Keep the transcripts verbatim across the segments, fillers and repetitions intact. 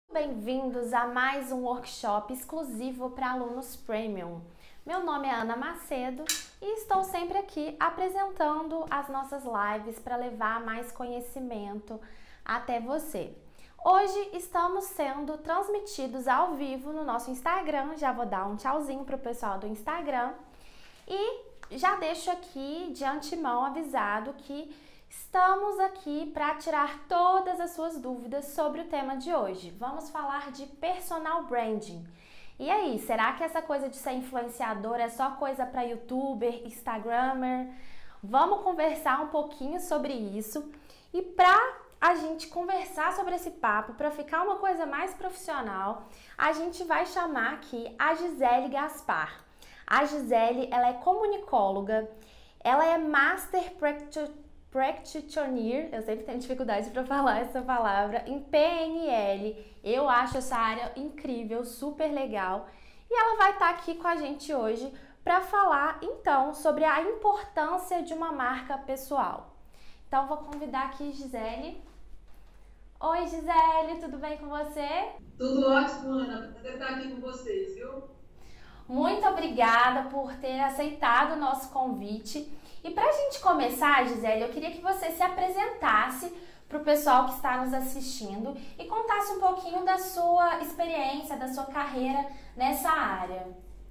Bem-vindos a mais um workshop exclusivo para alunos Premium. Meu nome é Ana Macedo e estou sempre aqui apresentando as nossas lives para levar mais conhecimento até você. Hoje estamos sendo transmitidos ao vivo no nosso Instagram, já vou dar um tchauzinho para o pessoal do Instagram e já deixo aqui de antemão avisado que estamos aqui para tirar todas as suas dúvidas sobre o tema de hoje. Vamos falar de personal branding. E aí, será que essa coisa de ser influenciador é só coisa para youtuber, instagrammer? Vamos conversar um pouquinho sobre isso. E para a gente conversar sobre esse papo, para ficar uma coisa mais profissional, a gente vai chamar aqui a Gisele Gaspar. A Gisele, ela é comunicóloga, ela é Master Practitioner Practitioner, eu sempre tenho dificuldade para falar essa palavra, em P N L. Eu acho essa área incrível, super legal. E ela vai estar aqui com a gente hoje para falar, então, sobre a importância de uma marca pessoal. Então, vou convidar aqui Gisele. Oi, Gisele, tudo bem com você? Tudo ótimo, Ana. Prazer estar aqui com vocês, viu? Muito obrigada por ter aceitado o nosso convite. E para a gente começar, Gisele, eu queria que você se apresentasse para o pessoal que está nos assistindo e contasse um pouquinho da sua experiência, da sua carreira nessa área.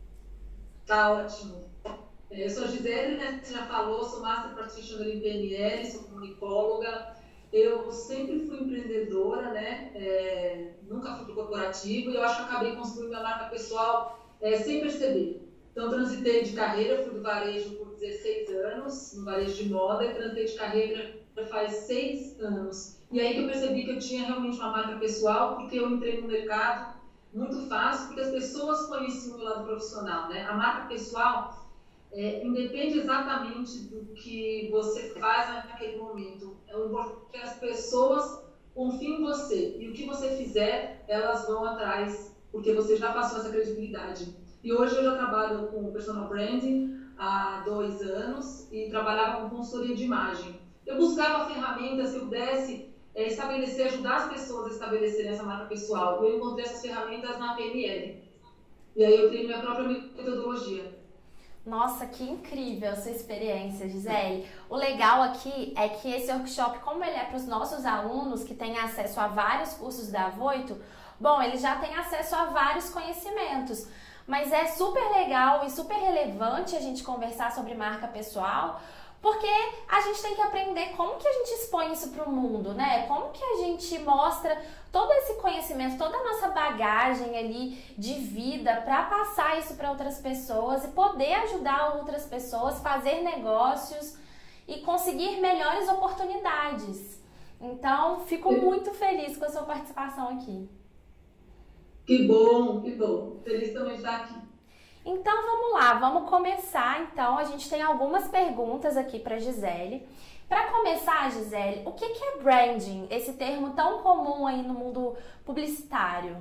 Tá ótimo. Eu sou a Gisele, né? Você já falou, sou Master Practitioner em P N L, sou comunicóloga. Eu sempre fui empreendedora, né? É, nunca fui pro corporativo e eu acho que acabei construindo minha marca pessoal é, sem perceber. Então, transitei de carreira, fui do varejo por dezesseis anos, no varejo de moda, e transitei de carreira faz seis anos. E aí que eu percebi que eu tinha realmente uma marca pessoal, porque eu entrei no mercado muito fácil, porque as pessoas conheciam o meu lado profissional, né? A marca pessoal é, independe exatamente do que você faz naquele momento. É o importante que as pessoas confiem em você, e o que você fizer, elas vão atrás, porque você já passou essa credibilidade. E hoje eu já trabalho com personal branding há dois anos e trabalhava com consultoria de imagem. Eu buscava ferramentas que eu pudesse é, estabelecer, ajudar as pessoas a estabelecerem essa marca pessoal. E eu encontrei essas ferramentas na P N L. E aí eu criei minha própria metodologia. Nossa, que incrível a sua experiência, Gisele. O legal aqui é que esse workshop, como ele é para os nossos alunos que têm acesso a vários cursos da Voito, bom, eles já têm acesso a vários conhecimentos. Mas é super legal e super relevante a gente conversar sobre marca pessoal, porque a gente tem que aprender como que a gente expõe isso para o mundo, né? Como que a gente mostra todo esse conhecimento, toda a nossa bagagem ali de vida para passar isso para outras pessoas e poder ajudar outras pessoas, fazer negócios e conseguir melhores oportunidades. Então, fico muito feliz com a sua participação aqui. Que bom, que bom. Feliz também de estar aqui. Então vamos lá, vamos começar. Então a gente tem algumas perguntas aqui para Gisele. Para começar, Gisele, o que é branding? Esse termo tão comum aí no mundo publicitário.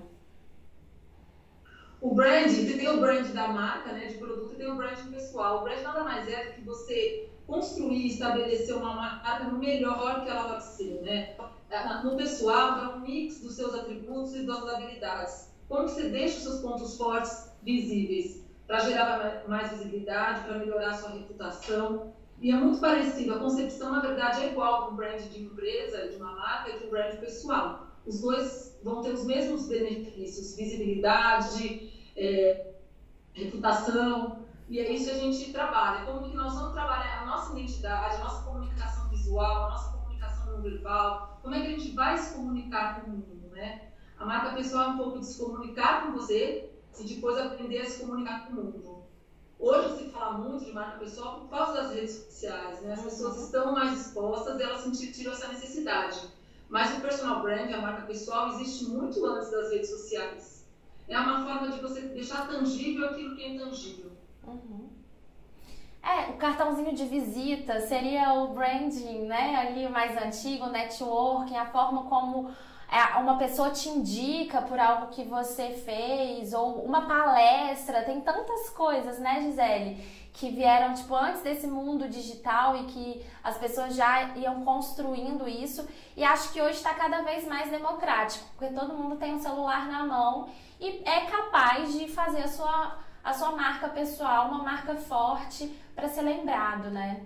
O branding, tem o brand da marca, né, de produto, e tem o branding pessoal. O brand nada mais é do que você construir e estabelecer uma marca no melhor que ela pode ser, né? No pessoal, é um mix dos seus atributos e das suas habilidades. Como que você deixa os seus pontos fortes visíveis para gerar mais visibilidade, para melhorar a sua reputação. E é muito parecido, a concepção na verdade é igual para um brand de empresa, de uma marca e de um brand pessoal. Os dois vão ter os mesmos benefícios, visibilidade, é, reputação, e é isso que a gente trabalha. Como que nós vamos trabalhar a nossa identidade, a nossa comunicação visual, a nossa comunicação não verbal, como é que a gente vai se comunicar com o mundo, né? A marca pessoal é um pouco de se comunicar com você e depois aprender a se comunicar com o mundo. Hoje se fala muito de marca pessoal por causa das redes sociais, né? As pessoas estão mais expostas e elas sentiram essa necessidade. Mas o personal brand, a marca pessoal, existe muito antes das redes sociais. É uma forma de você deixar tangível aquilo que é intangível. Uhum. É, o cartãozinho de visita seria o branding, né? Ali mais antigo, o networking, a forma como é, uma pessoa te indica por algo que você fez, ou uma palestra, tem tantas coisas, né, Gisele, que vieram, tipo, antes desse mundo digital e que as pessoas já iam construindo isso, e acho que hoje está cada vez mais democrático, porque todo mundo tem um celular na mão e é capaz de fazer a sua, a sua marca pessoal, uma marca forte para ser lembrado, né?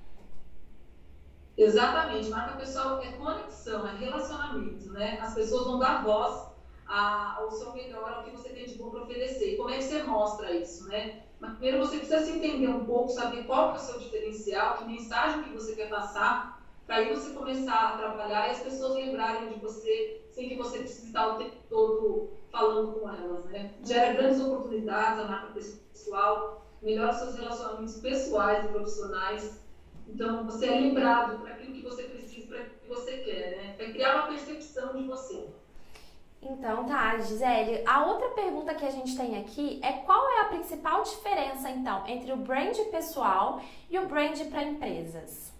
Exatamente, marca pessoal é conexão, é relacionamento, né? As pessoas vão dar voz ao seu melhor, ao que você tem de bom para oferecer. E como é que você mostra isso, né? Mas primeiro você precisa se entender um pouco, saber qual que é o seu diferencial, que mensagem que você quer passar, para aí você começar a trabalhar e as pessoas lembrarem de você, sem que você precise estar o tempo todo falando com elas, né? Gera grandes oportunidades a marca pessoal, melhora os seus relacionamentos pessoais e profissionais. Então, você é lembrado para aquilo que você precisa, para aquilo que você quer, né? É criar uma percepção de você. Então, tá, Gisele. A outra pergunta que a gente tem aqui é qual é a principal diferença, então, entre o brand pessoal e o brand para empresas?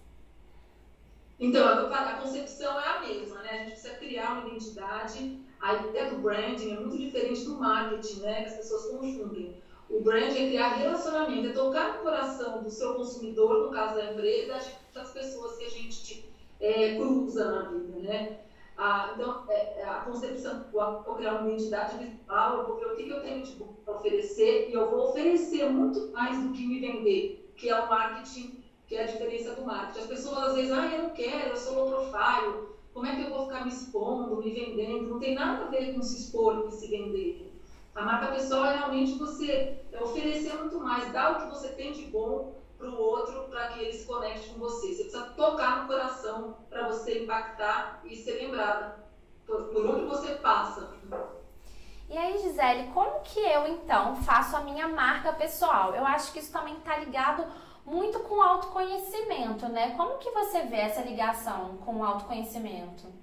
Então, a concepção é a mesma, né? A gente precisa criar uma identidade. A ideia do branding é muito diferente do marketing, né? Que as pessoas confundem. O brand é criar relacionamento, é tocar no coração do seu consumidor, no caso da empresa, das pessoas que a gente é, cruza na vida, né? Ah, então, é, a concepção, vou criar uma identidade visual, eu vou ver o que, que eu tenho de bom para oferecer e eu vou oferecer muito mais do que me vender, que é o marketing, que é a diferença do marketing. As pessoas às vezes, ah, eu não quero, eu sou low profile, como é que eu vou ficar me expondo, me vendendo? Não tem nada a ver com se expor e se vender. A marca pessoal é realmente você oferecer muito mais, dar o que você tem de bom para o outro, para que ele se conecte com você. Você precisa tocar no coração para você impactar e ser lembrada por, por onde você passa. E aí, Gisele, como que eu, então, faço a minha marca pessoal? Eu acho que isso também está ligado muito com o autoconhecimento, né? Como que você vê essa ligação com o autoconhecimento?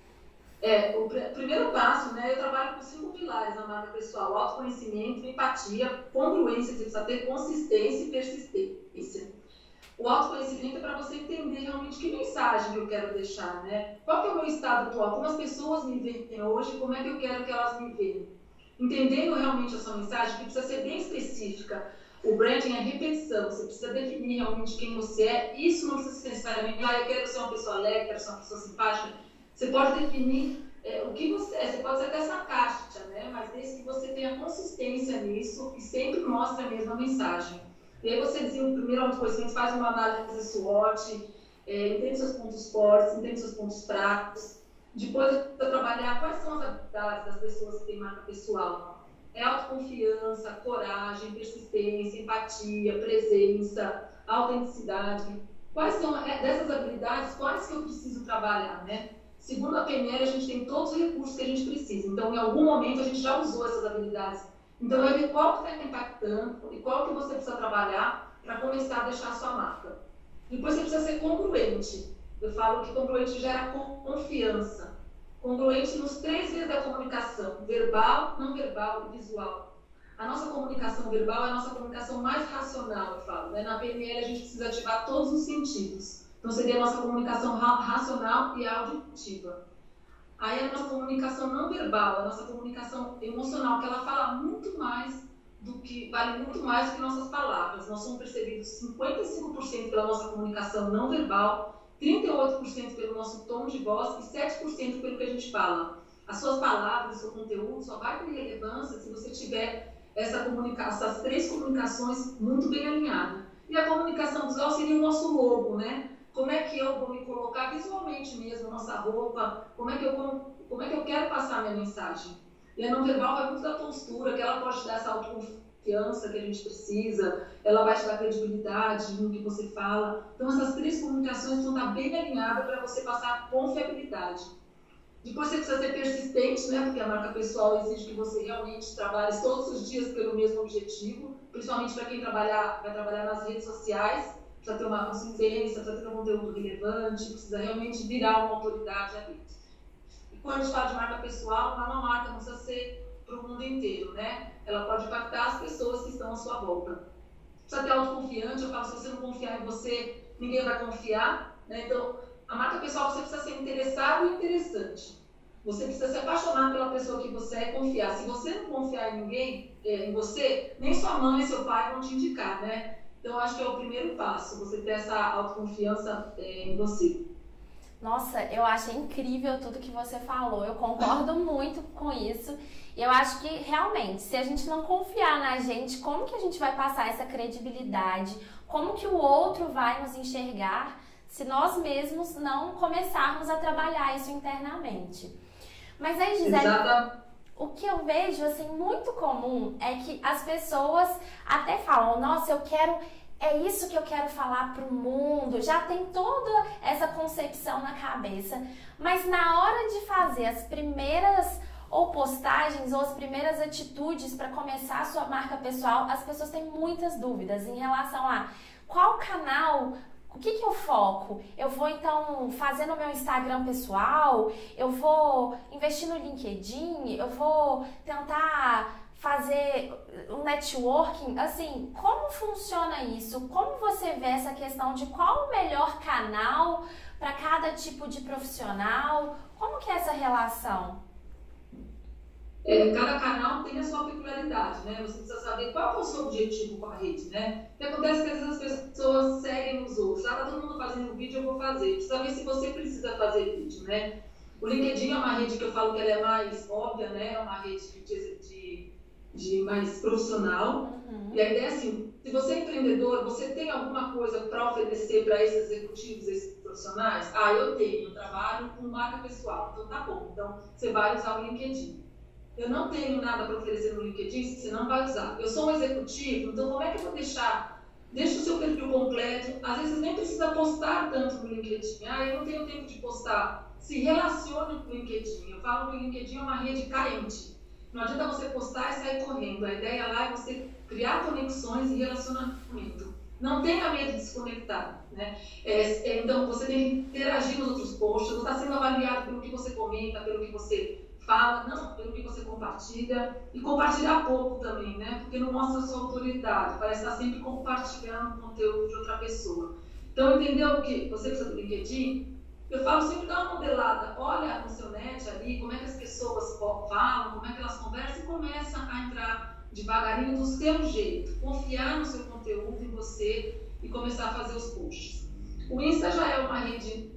É, o pr primeiro passo, né, eu trabalho com cinco pilares na marca pessoal: autoconhecimento, empatia, congruência, você precisa ter consistência e persistência. O autoconhecimento é para você entender realmente que mensagem que eu quero deixar, né? Qual que é o meu estado atual, como as pessoas me veem hoje, como é que eu quero que elas me vejam. Entendendo realmente a sua mensagem, que precisa ser bem específica. O branding é repetição, você precisa definir realmente quem você é. Isso não precisa ser necessariamente, ah, eu quero ser uma pessoa alegre, quero ser uma pessoa simpática. Você pode definir é, o que você é, você pode ser até essa caixa, né? Mas desde que você tenha consistência nisso e sempre mostre a mesma mensagem. E aí você desenvolve o primeiro autoconhecimento, faz uma análise SWOT, é, entende seus pontos fortes, entende seus pontos fracos. Depois você vai trabalhar quais são as habilidades das pessoas que têm marca pessoal. É autoconfiança, coragem, persistência, empatia, presença, autenticidade. Quais são dessas habilidades, quais que eu preciso trabalhar, né? Segundo a P N L, a gente tem todos os recursos que a gente precisa. Então, em algum momento, a gente já usou essas habilidades. Então, é ver qual que está impactando e qual que você precisa trabalhar para começar a deixar a sua marca. Depois, você precisa ser congruente. Eu falo que congruente gera confiança. Congruente nos três vias da comunicação: verbal, não verbal e visual. A nossa comunicação verbal é a nossa comunicação mais racional, eu falo, né? Na P N L, a gente precisa ativar todos os sentidos. Então, seria a nossa comunicação racional e auditiva. Aí, a nossa comunicação não verbal, a nossa comunicação emocional, que ela fala muito mais do que, vale muito mais do que nossas palavras. Nós somos percebidos cinquenta e cinco por cento pela nossa comunicação não verbal, trinta e oito por cento pelo nosso tom de voz e sete por cento pelo que a gente fala. As suas palavras, o seu conteúdo só vai ter relevância se você tiver essa comunica essas três comunicações muito bem alinhadas. E a comunicação visual seria o nosso logo, né? Como é que eu vou me colocar visualmente mesmo, nossa roupa, como é que eu, como é que eu quero passar a minha mensagem. E a não verbal vai muito da postura, que ela pode te dar essa autoconfiança que a gente precisa, ela vai te dar credibilidade no que você fala. Então, essas três comunicações vão estar bem alinhadas para você passar confiabilidade. Depois, você precisa ser persistente, né? Porque a marca pessoal exige que você realmente trabalhe todos os dias pelo mesmo objetivo, principalmente para quem trabalhar, vai trabalhar nas redes sociais. Precisa ter uma consistência, precisa ter um conteúdo relevante, precisa realmente virar uma autoridade ali. E quando a gente fala de marca pessoal, uma marca não precisa ser para o mundo inteiro, né? Ela pode impactar as pessoas que estão à sua volta. Precisa ter autoconfiante, eu falo, se você não confiar em você, ninguém vai confiar, né? Então, a marca pessoal, você precisa ser interessado e interessante. Você precisa se apaixonar pela pessoa que você é e confiar. Se você não confiar em ninguém, é, em você, nem sua mãe e seu pai vão te indicar, né? Então, acho que é o primeiro passo, você ter essa autoconfiança é, em você. Nossa, eu achei incrível tudo que você falou, eu concordo muito com isso. E eu acho que realmente, se a gente não confiar na gente, como que a gente vai passar essa credibilidade? Como que o outro vai nos enxergar se nós mesmos não começarmos a trabalhar isso internamente? Mas aí, Gisele, Exata. o que eu vejo assim muito comum é que as pessoas até falam, nossa, eu quero, é isso que eu quero falar pro mundo, já tem toda essa concepção na cabeça, mas na hora de fazer as primeiras ou postagens ou as primeiras atitudes para começar a sua marca pessoal, as pessoas têm muitas dúvidas em relação a qual canal. O que que eu foco? Eu vou então fazer no meu Instagram pessoal? Eu vou investir no LinkedIn? Eu vou tentar fazer um networking? Assim, como funciona isso? Como você vê essa questão de qual o melhor canal para cada tipo de profissional? Como que é essa relação? É, cada canal tem a sua peculiaridade, né? Você precisa saber qual é o seu objetivo com a rede, né? O que acontece é que às vezes as pessoas seguem os outros. Ah, tá todo mundo fazendo vídeo, eu vou fazer. Precisa ver se você precisa fazer vídeo, né? O LinkedIn é uma rede que eu falo que ela é mais óbvia, né? É uma rede de, de, de mais profissional. Uhum. E a ideia é assim, se você é empreendedor, você tem alguma coisa para oferecer para esses executivos, esses profissionais? Ah, eu tenho, eu trabalho com marca pessoal. Então tá bom, então você vai usar o LinkedIn. Eu não tenho nada para oferecer no LinkedIn, você não vai usar. Eu sou um executivo, então como é que eu vou deixar? Deixa o seu perfil completo. Às vezes nem precisa postar tanto no LinkedIn. Ah, eu não tenho tempo de postar. Se relacione com o LinkedIn. Eu falo que o LinkedIn é uma rede carente. Não adianta você postar e sair correndo. A ideia lá é você criar conexões e relacionamento. Não tenha medo de se conectar, né? É, é, então, você tem que interagir nos outros posts. Você está sendo avaliado pelo que você comenta, pelo que você fala, não pelo que você compartilha, e compartilhar pouco também, né? Porque não mostra a sua autoridade, parece estar sempre compartilhando conteúdo de outra pessoa. Então, entendeu o que você precisa do LinkedIn? Eu falo sempre, dá uma modelada, olha no seu net ali, como é que as pessoas falam, como é que elas conversam, e começa a entrar devagarinho do seu jeito, confiar no seu conteúdo, em você, e começar a fazer os posts. O Insta já é uma rede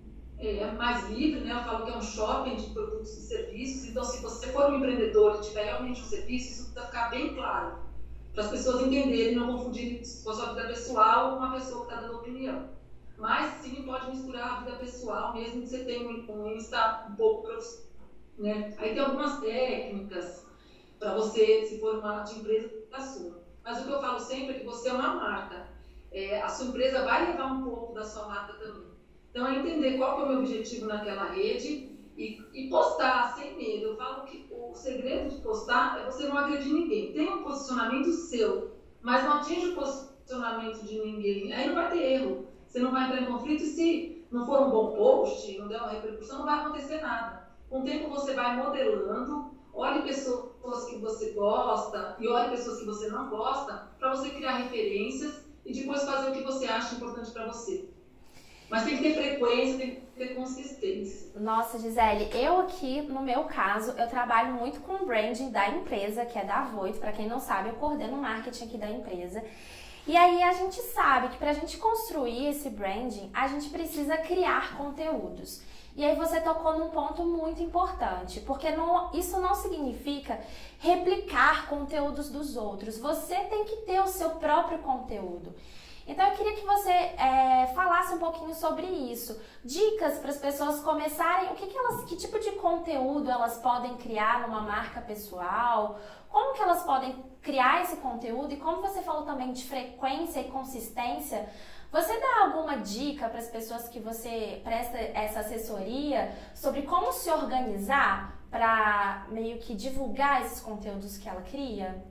É, mais livre, né? Eu falo que é um shopping de produtos e serviços, então se você for um empreendedor e tiver realmente um serviço, isso precisa ficar bem claro, para as pessoas entenderem, não confundirem com a sua vida pessoal com uma pessoa que está dando opinião. Mas sim, pode misturar a vida pessoal, mesmo que você tenha um Insta um pouco profissional, né? Aí tem algumas técnicas para você, se for uma de empresa, da sua. Mas o que eu falo sempre é que você é uma marca. É, a sua empresa vai levar um pouco da sua marca também. Então, é entender qual que é o meu objetivo naquela rede e, e postar sem medo. Eu falo que o segredo de postar é você não agredir ninguém. Tem um posicionamento seu, mas não atinge o posicionamento de ninguém. Aí não vai ter erro. Você não vai entrar em conflito e se não for um bom post, não der uma repercussão, não vai acontecer nada. Com o tempo você vai modelando, olhe pessoas que você gosta e olhe pessoas que você não gosta, para você criar referências e depois fazer o que você acha importante para você. Mas tem que ter frequência, tem que ter consistência. Nossa, Gisele, eu aqui, no meu caso, eu trabalho muito com o branding da empresa, que é da Voito. Para quem não sabe, eu coordeno o marketing aqui da empresa. E aí a gente sabe que para a gente construir esse branding, a gente precisa criar conteúdos. E aí você tocou num ponto muito importante, porque não, isso não significa replicar conteúdos dos outros. Você tem que ter o seu próprio conteúdo. Então eu queria que você é, falasse um pouquinho sobre isso. Dicas para as pessoas começarem, o que, que, elas, que tipo de conteúdo elas podem criar numa marca pessoal, como que elas podem criar esse conteúdo e como você falou também de frequência e consistência, você dá alguma dica para as pessoas que você presta essa assessoria sobre como se organizar para meio que divulgar esses conteúdos que ela cria?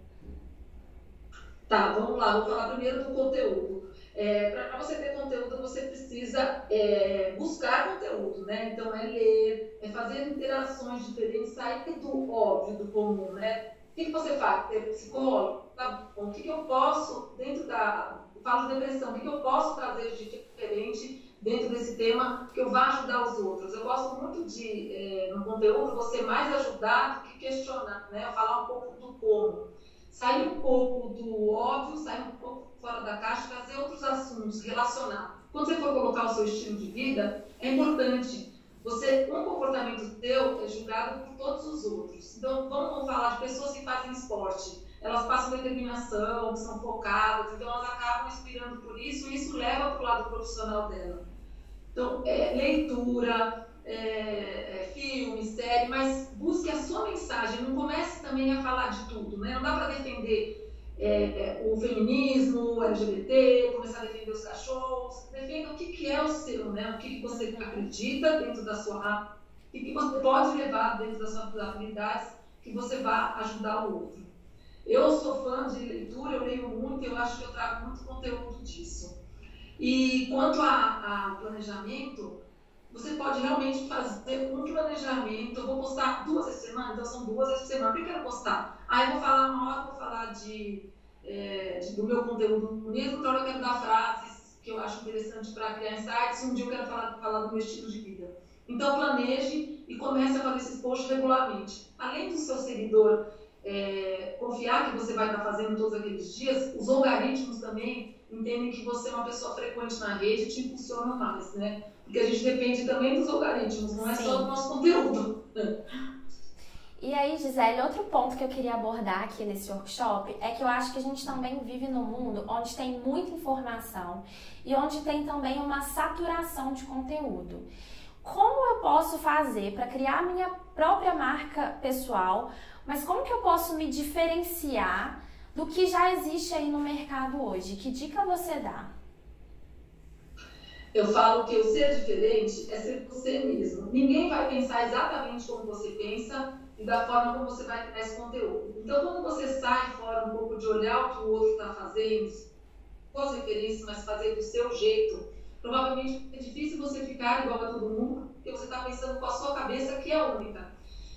Tá, vamos lá, vou falar primeiro do conteúdo. É, para você ter conteúdo, você precisa é, buscar conteúdo, né? Então, é ler, é fazer interações diferentes, sair do óbvio, do comum, né? que, que você faz? É psicólogo? Tá bom. O que, que eu posso, dentro da... Eu falo de depressão, o que, que eu posso trazer de diferente dentro desse tema que eu vá ajudar os outros? Eu gosto muito de, é, no conteúdo, você mais ajudar do que questionar, né? Eu falar um pouco do como. Sair um pouco do óbvio, sair um pouco fora da caixa, trazer outros assuntos, relacionar. Quando você for colocar o seu estilo de vida, é importante. Você, um comportamento teu é julgado por todos os outros. Então, vamos falar de pessoas que fazem esporte. Elas passam determinação, que são focadas, então elas acabam inspirando por isso, e isso leva para o lado profissional dela. Então, é, leitura, é, é, filme, série, mas busque a sua mensagem, não comece também a falar de tudo, né? Não dá para defender é, o feminismo, o L G B T, começar a defender os cachorros. Defenda o que, que é o seu, né? O que, que você acredita dentro da sua área, o que, que você pode levar dentro das suas habilidades, que você vá ajudar o outro. Eu sou fã de leitura, eu leio muito, eu acho que eu trago muito conteúdo disso. E quanto a, a planejamento, você pode realmente fazer um planejamento. Eu vou postar duas vezes por semana, então são duas vezes por semana. Por que eu quero postar? Aí eu vou falar uma hora, vou falar de, é, de, do meu conteúdo mesmo, outra hora eu quero dar frases que eu acho interessante para criar insights, um dia eu quero falar, falar do meu estilo de vida. Então planeje e comece a fazer esses posts regularmente. Além do seu seguidor é, confiar que você vai estar fazendo todos aqueles dias, os algoritmos também entendem que você é uma pessoa frequente na rede e te impulsionam mais, né? Porque a gente depende também dos algoritmos, não é Sim. só do nosso conteúdo. E aí, Gisele, outro ponto que eu queria abordar aqui nesse workshop é que eu acho que a gente também vive num mundo onde tem muita informação e onde tem também uma saturação de conteúdo. Como eu posso fazer para criar minha própria marca pessoal, mas como que eu posso me diferenciar do que já existe aí no mercado hoje? Que dica você dá? Eu falo que o ser diferente é ser você mesmo. Ninguém vai pensar exatamente como você pensa e da forma como você vai criar esse conteúdo. Então, quando você sai fora um pouco de olhar o que o outro está fazendo, suas referências, mas fazer do seu jeito, provavelmente é difícil você ficar igual a todo mundo, porque você está pensando com a sua cabeça, que é única.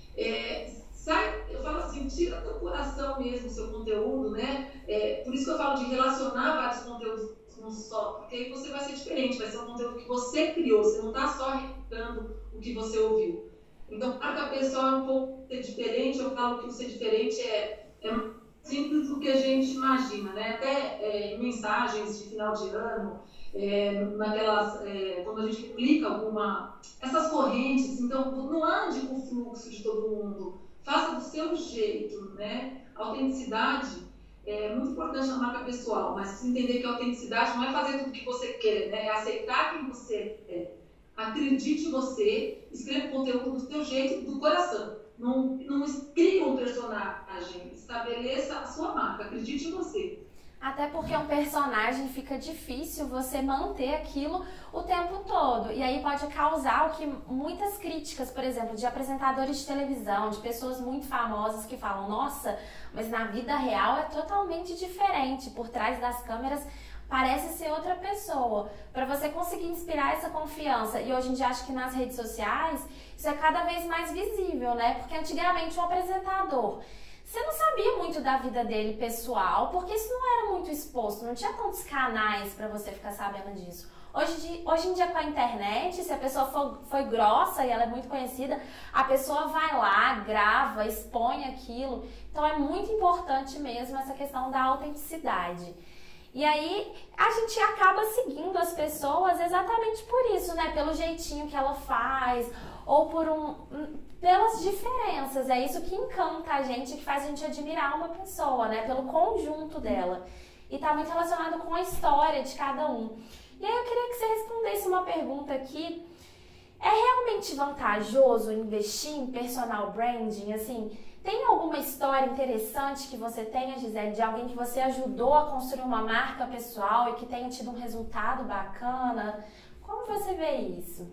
É, sai, eu falo assim, tira do coração mesmo o seu conteúdo, né? É, por isso que eu falo de relacionar vários conteúdos num só, porque aí você vai ser diferente, vai ser um conteúdo que você criou, você não está só replicando o que você ouviu. Então, marca pessoal é um pouco ser diferente, eu falo que o ser diferente é, é simples do que a gente imagina, né? Até é, mensagens de final de ano, é, naquelas, é, quando a gente publica alguma, essas correntes, então não ande com o fluxo de todo mundo, faça do seu jeito, né? A autenticidade é muito importante na marca pessoal, mas você entender que a autenticidade não é fazer tudo o que você quer, né? É aceitar quem você é. Acredite em você, escreva conteúdo do seu jeito, do coração. Não, não crie um personagem, estabeleça a sua marca, acredite em você. Até porque um personagem fica difícil você manter aquilo o tempo todo. E aí pode causar o que muitas críticas, por exemplo, de apresentadores de televisão, de pessoas muito famosas que falam, nossa, mas na vida real é totalmente diferente. Por trás das câmeras parece ser outra pessoa. Para você conseguir inspirar essa confiança, e hoje em dia acho que nas redes sociais isso é cada vez mais visível, né? Porque antigamente o apresentador, você não sabia muito da vida dele pessoal, porque isso não era muito exposto, não tinha tantos canais para você ficar sabendo disso. Hoje, hoje em dia com a internet, se a pessoa for, foi grossa e ela é muito conhecida, a pessoa vai lá, grava, expõe aquilo. Então é muito importante mesmo essa questão da autenticidade. E aí a gente acaba seguindo as pessoas exatamente por isso, né? Pelo jeitinho que ela faz, ou por um, pelas diferenças. É isso que encanta a gente, que faz a gente admirar uma pessoa, né? Pelo conjunto dela. E tá muito relacionado com a história de cada um. E aí eu queria que você respondesse uma pergunta aqui. É realmente vantajoso investir em personal branding? Assim, tem alguma história interessante que você tenha, Gisele, de alguém que você ajudou a construir uma marca pessoal e que tenha tido um resultado bacana? Como você vê isso?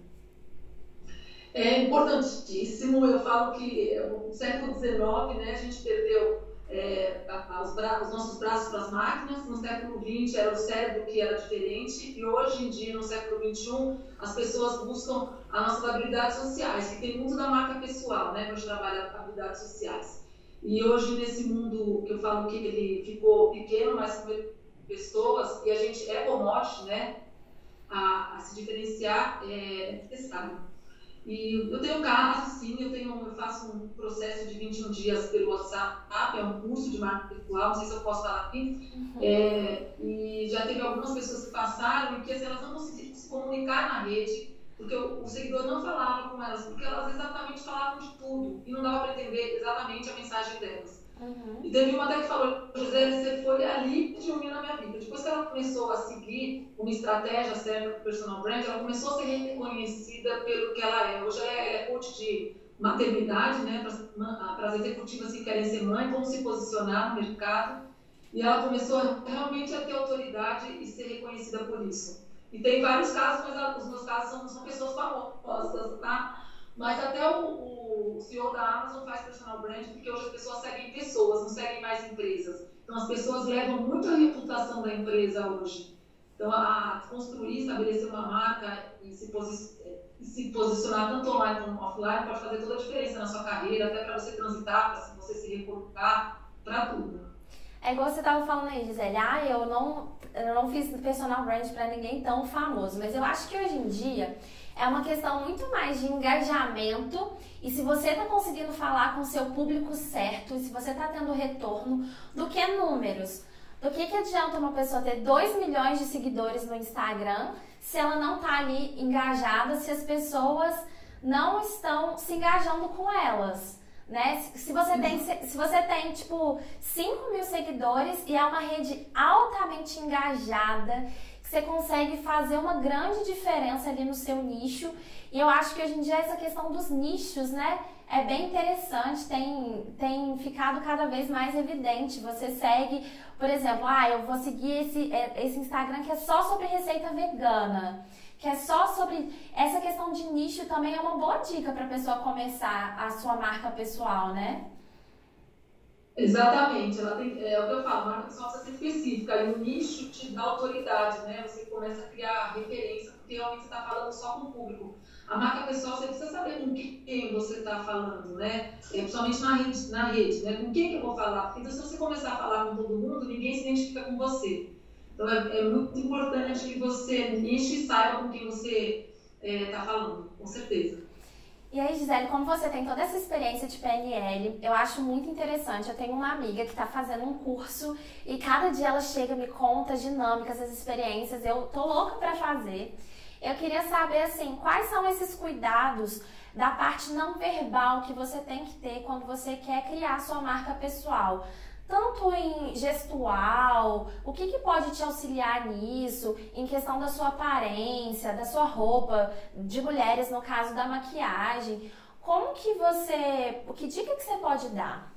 É importantíssimo. Eu falo que no século dezenove, né, a gente perdeu é, os, bra os nossos braços para as máquinas. No século vinte era o cérebro que era diferente, e hoje em dia, no século vinte e um, as pessoas buscam as nossas habilidades sociais, que tem muito da marca pessoal, né, quando a gente trabalha habilidades sociais. E E hoje, nesse mundo que eu falo que ele ficou pequeno, mas com pessoas, e a gente é commodity, né? A, a se diferenciar é necessário. E eu tenho casos, sim, eu, tenho, eu faço um processo de vinte e um dias pelo WhatsApp, é um curso de marketing virtual, não sei se eu posso falar aqui, uhum. é, e já teve algumas pessoas que passaram e que assim, elas não conseguiam se comunicar na rede, porque o, o seguidor não falava com elas, porque elas exatamente falavam de tudo, e não dava para entender exatamente a mensagem delas. Uhum. E teve uma até que falou, José, você foi ali de um na minha vida. Depois que ela começou a seguir uma estratégia certa para o personal brand, ela começou a ser reconhecida pelo que ela é. Hoje ela é, ela é coach de maternidade, né, para as executivas que querem ser mãe, como se posicionar no mercado. E ela começou realmente a ter autoridade e ser reconhecida por isso. E tem vários casos, mas ela, os meus casos são, são pessoas famosas, tá? Mas até o, o C E O da Amazon faz personal brand porque hoje as pessoas seguem pessoas, não seguem mais empresas. Então as pessoas levam muito a reputação da empresa hoje. Então a, a construir, estabelecer uma marca e se, posi e se posicionar tanto online como offline pode fazer toda a diferença na sua carreira, até para você transitar, para você se recolocar, para tudo. É igual você estava falando aí, Gisele, ah, eu não, eu não fiz personal brand para ninguém tão famoso, mas eu acho que hoje em dia é uma questão muito mais de engajamento e se você está conseguindo falar com o seu público certo e se você está tendo retorno do que números. Do que, que adianta uma pessoa ter dois milhões de seguidores no Instagram se ela não está ali engajada, se as pessoas não estão se engajando com elas? Né? Se você tem, se você tem tipo cinco mil seguidores e é uma rede altamente engajada, que você consegue fazer uma grande diferença ali no seu nicho. E eu acho que hoje em dia essa questão dos nichos, né, é bem interessante, tem, tem ficado cada vez mais evidente. Você segue, por exemplo, ah, eu vou seguir esse, esse Instagram que é só sobre receita vegana, que é só sobre essa questão de nicho. Também é uma boa dica para a pessoa começar a sua marca pessoal, né? Exatamente, ela tem, é o que eu falo, a marca pessoal precisa ser específica, e o nicho te dá autoridade, né? Você começa a criar referência, porque realmente você está falando só com o público. A marca pessoal, você precisa saber com quem você está falando, né? É, principalmente na rede, na rede, né? Com quem que eu vou falar? Porque então, se você começar a falar com todo mundo, ninguém se identifica com você. Então, é, é muito importante que você niche e saiba com quem você está é, falando, com certeza. E aí, Gisele, como você tem toda essa experiência de P N L, eu acho muito interessante. Eu tenho uma amiga que está fazendo um curso e cada dia ela chega e me conta as dinâmicas, as experiências. Eu tô louca para fazer. Eu queria saber, assim, quais são esses cuidados da parte não verbal que você tem que ter quando você quer criar sua marca pessoal. Tanto em gestual, o que, que pode te auxiliar nisso, em questão da sua aparência, da sua roupa, de mulheres, no caso da maquiagem. Como que você, que dica que você pode dar?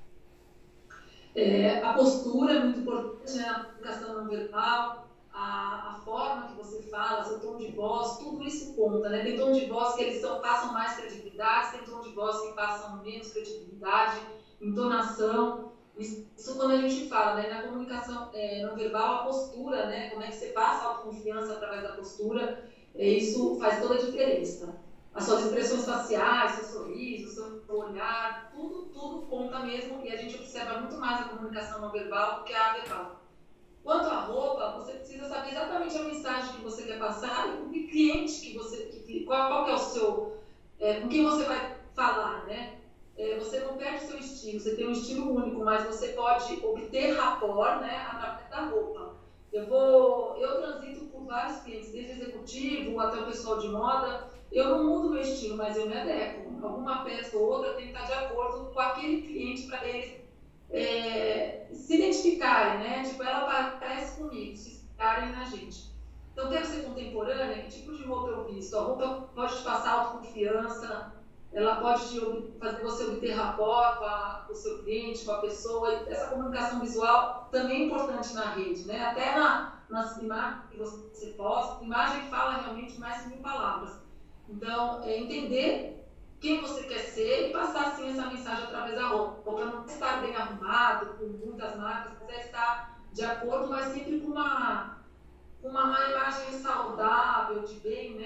É, a postura é muito importante, né? A comunicação não verbal, a, a forma que você fala, seu tom de voz, tudo isso conta, né? Tem tom de voz que eles são, passam mais credibilidade, tem tom de voz que passam menos credibilidade, entonação. Isso quando a gente fala, né, na comunicação é, não verbal, a postura, né, como é que você passa a autoconfiança através da postura, é, isso faz toda a diferença. As suas expressões faciais, seu sorriso, seu olhar, tudo, tudo conta mesmo e a gente observa muito mais a comunicação não verbal do que a verbal. Quanto à roupa, você precisa saber exatamente a mensagem que você quer passar e com que cliente que você, que, qual, qual que é o seu, é, com quem você vai falar, né? É, você não perde seu estilo, você tem um estilo único, mas você pode obter rapport, né, através da roupa. Eu, vou, eu transito por vários clientes, desde executivo até o pessoal de moda. Eu não mudo meu estilo, mas eu me adequo. Alguma peça ou outra tem que estar de acordo com aquele cliente para eles é, se identificarem, né? Tipo, ela parece comigo, se inspirarem na gente. Então, quero ser contemporânea, que tipo de roupa eu visto? A roupa pode te passar autoconfiança, ela pode te fazer você obter rapport com, a, com o seu cliente, com a pessoa. Essa comunicação visual também é importante na rede, né? Até na, nas imagens que você posta, imagem fala realmente mais que mil palavras. Então, é entender quem você quer ser e passar, assim, essa mensagem através da roupa. Para não estar bem arrumado, com muitas marcas, mas é estar de acordo, mas sempre com uma, com uma imagem saudável, de bem, né?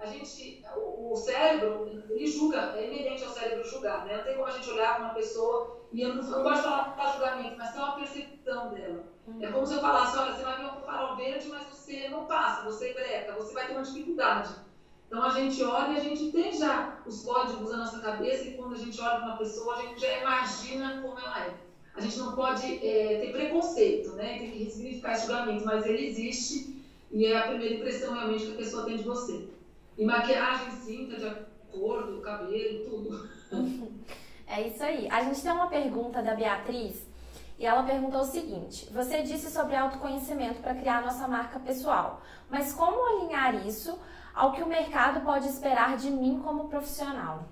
a gente, o, o cérebro, ele julga, é inerente ao cérebro julgar, né? Não tem como a gente olhar para uma pessoa, e eu não, eu não gosto de falar para julgamento, mas tem uma percepção dela. Uhum. É como se eu falasse, olha, você vai ver um farol verde, mas você não passa, você breca, você vai ter uma dificuldade. Então a gente olha e a gente tem já os códigos na nossa cabeça, e quando a gente olha para uma pessoa, a gente já imagina como ela é. A gente não pode é, ter preconceito, né? Tem que ressignificar esse julgamento, mas ele existe e é a primeira impressão realmente que a pessoa tem de você. E maquiagem, sim, tá de acordo, cabelo, tudo. É isso aí. A gente tem uma pergunta da Beatriz e ela perguntou o seguinte: você disse sobre autoconhecimento para criar nossa marca pessoal, mas como alinhar isso ao que o mercado pode esperar de mim como profissional?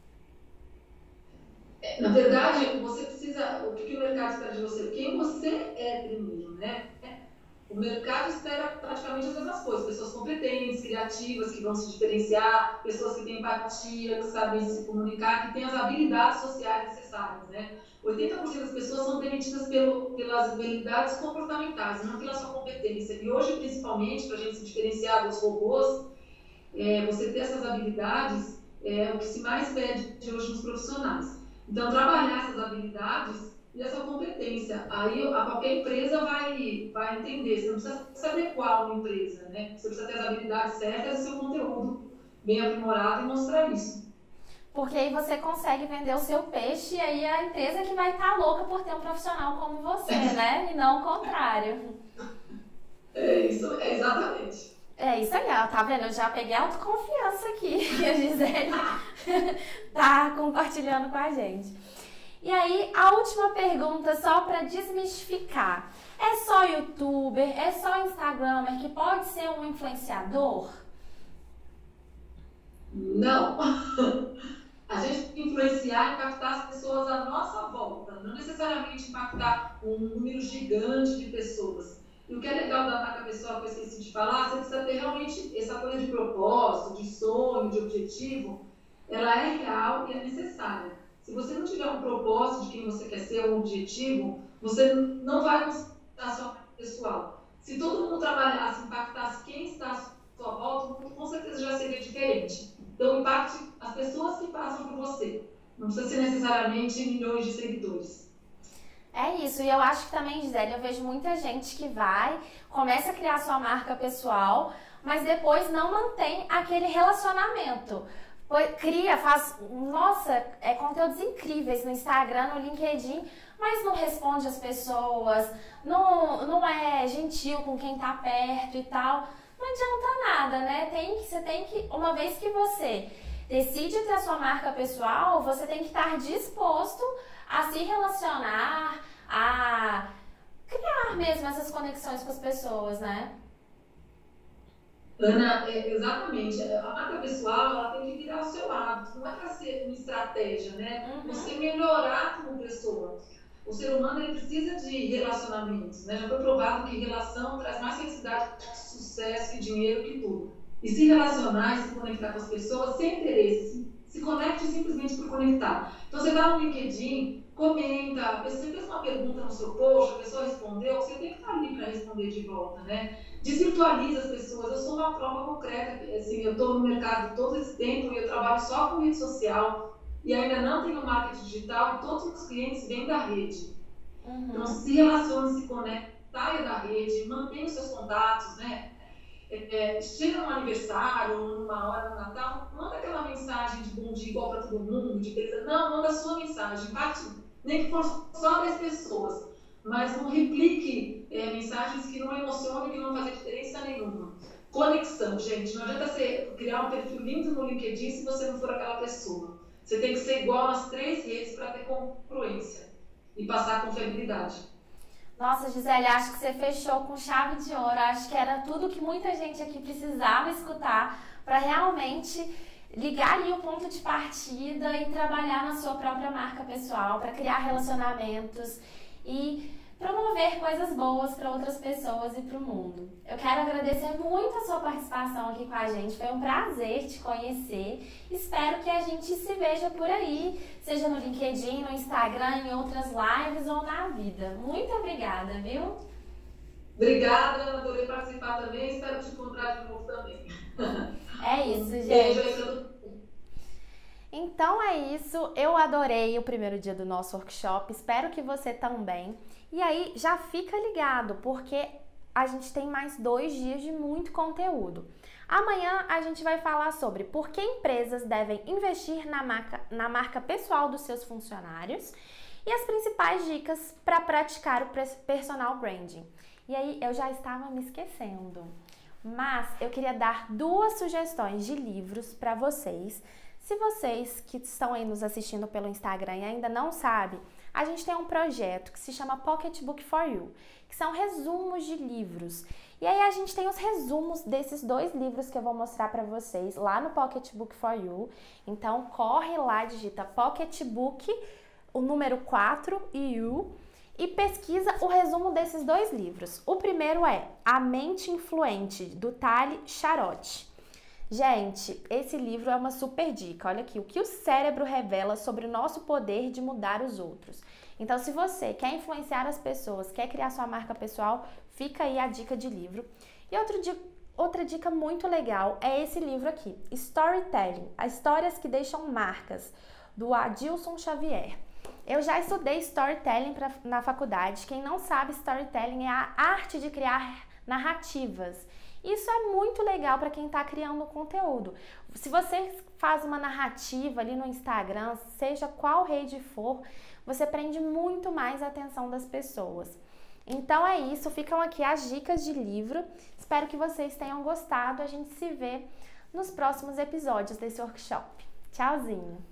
Na verdade, você precisa, o que o mercado espera de você? Quem você é primeiro, né? O mercado espera praticamente as mesmas coisas, pessoas competentes, criativas, que vão se diferenciar, pessoas que têm empatia, que sabem se comunicar, que têm as habilidades sociais necessárias, né? oitenta por cento das pessoas são demitidas pelo, pelas habilidades comportamentais, não pela sua competência. E hoje, principalmente, para a gente se diferenciar dos robôs, é, você ter essas habilidades é o que se mais pede de hoje nos profissionais. Então, trabalhar essas habilidades e essa competência. Aí, a qualquer empresa vai, vai entender. Você não precisa se adequar a uma empresa, né? Você precisa ter as habilidades certas e o seu conteúdo bem aprimorado e mostrar isso. Porque aí você consegue vender o seu peixe e aí a empresa que vai estar louca por ter um profissional como você, né? E não o contrário. É isso, é exatamente. É isso aí, ó, tá vendo? Eu já peguei autoconfiança aqui, que a Gisele tá compartilhando com a gente. E aí, a última pergunta, só para desmistificar. É só youtuber, é só instagramer que pode ser um influenciador? Não. A gente tem que influenciar e impactar as pessoas à nossa volta, não necessariamente impactar um número gigante de pessoas. E o que é legal da marca pessoal, que eu esqueci de falar, você precisa ter realmente essa coisa de propósito, de sonho, de objetivo. Ela é real e é necessária. Se você não tiver um propósito de quem você quer ser, um objetivo, você não vai conquistar a sua marca pessoal. Se todo mundo trabalhasse, impactasse quem está à sua volta, o mundo com certeza já seria diferente. Então, impacte as pessoas que passam por você. Não precisa ser necessariamente milhões de seguidores. É isso, e eu acho que também, Gisele, eu vejo muita gente que vai, começa a criar sua marca pessoal, mas depois não mantém aquele relacionamento. Cria, faz, nossa, é, conteúdos incríveis no Instagram, no LinkedIn, mas não responde as pessoas, não, não é gentil com quem tá perto e tal. Não adianta nada, né? Tem que, você tem que, uma vez que você decide ter a sua marca pessoal, você tem que estar disposto a se relacionar, a criar mesmo essas conexões com as pessoas, né? Ana, é, exatamente. A marca pessoal, ela tem que virar o seu hábito. Não é para ser uma estratégia, né? Uhum. Você melhorar como pessoa. O ser humano, ele precisa de relacionamentos, né? Já foi provado que relação traz mais felicidade, sucesso e dinheiro que tudo. E se relacionar e se conectar com as pessoas sem interesse, se conecte simplesmente por conectar. Então, você vai no LinkedIn, comenta, a pessoa fez uma pergunta no seu post, a pessoa respondeu, você tem que estar ali para responder de volta, né? Desvirtualiza as pessoas. Eu sou uma prova concreta, assim, eu estou no mercado todo esse tempo e eu trabalho só com rede social e ainda não tenho marketing digital e todos os meus clientes vêm da rede. Uhum. Então, se relacione, se conecte, saia da rede, mantenha os seus contatos, né? É, chega num aniversário, numa hora no Natal, manda aquela mensagem de bom dia igual para todo mundo, de beleza. Não, manda a sua mensagem, bate, nem que for só dez pessoas, mas não replique é, mensagens que não emocionam e que não fazem diferença nenhuma. Conexão, gente, não adianta você criar um perfil lindo no LinkedIn se você não for aquela pessoa. Você tem que ser igual nas três redes para ter congruência e passar confiabilidade. Nossa, Gisele, acho que você fechou com chave de ouro. Acho que era tudo que muita gente aqui precisava escutar para realmente ligar ali o ponto de partida e trabalhar na sua própria marca pessoal, para criar relacionamentos e promover coisas boas para outras pessoas e para o mundo. Eu quero agradecer muito a sua participação aqui com a gente. Foi um prazer te conhecer. Espero que a gente se veja por aí, seja no LinkedIn, no Instagram, em outras lives ou na vida. Muito obrigada, viu? Obrigada, adorei participar também. Espero te encontrar de novo também. É isso, gente. Beijo aí pra todo mundo. Então é isso, eu adorei o primeiro dia do nosso workshop, espero que você também. E aí já fica ligado, porque a gente tem mais dois dias de muito conteúdo. Amanhã a gente vai falar sobre por que empresas devem investir na marca, na marca pessoal dos seus funcionários e as principais dicas para praticar o personal branding. E aí eu já estava me esquecendo, mas eu queria dar duas sugestões de livros para vocês. Se vocês que estão aí nos assistindo pelo Instagram e ainda não sabem, a gente tem um projeto que se chama Pocketbook for You, que são resumos de livros. E aí a gente tem os resumos desses dois livros que eu vou mostrar para vocês lá no Pocketbook for You. Então corre lá, digita Pocketbook, o número quatro e You, e pesquisa o resumo desses dois livros. O primeiro é A Mente Influente, do Tal Sharot. Gente, esse livro é uma super dica. Olha aqui, o que o cérebro revela sobre o nosso poder de mudar os outros. Então, se você quer influenciar as pessoas, quer criar sua marca pessoal, fica aí a dica de livro. E outro dia, outra dica muito legal é esse livro aqui, Storytelling, as histórias que deixam marcas, do Adilson Xavier. Eu já estudei Storytelling pra, na faculdade. Quem não sabe, Storytelling é a arte de criar narrativas. Isso é muito legal para quem está criando conteúdo. Se você faz uma narrativa ali no Instagram, seja qual rede for, você prende muito mais a atenção das pessoas. Então é isso, ficam aqui as dicas de livro. Espero que vocês tenham gostado. A gente se vê nos próximos episódios desse workshop. Tchauzinho!